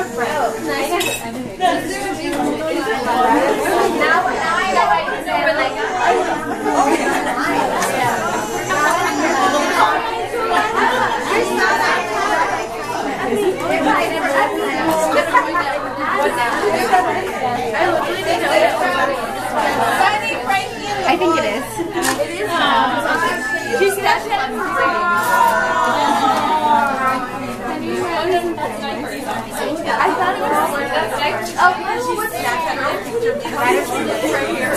I think it is. She Snapchat. I thought it was. Oh, what's Snapchat?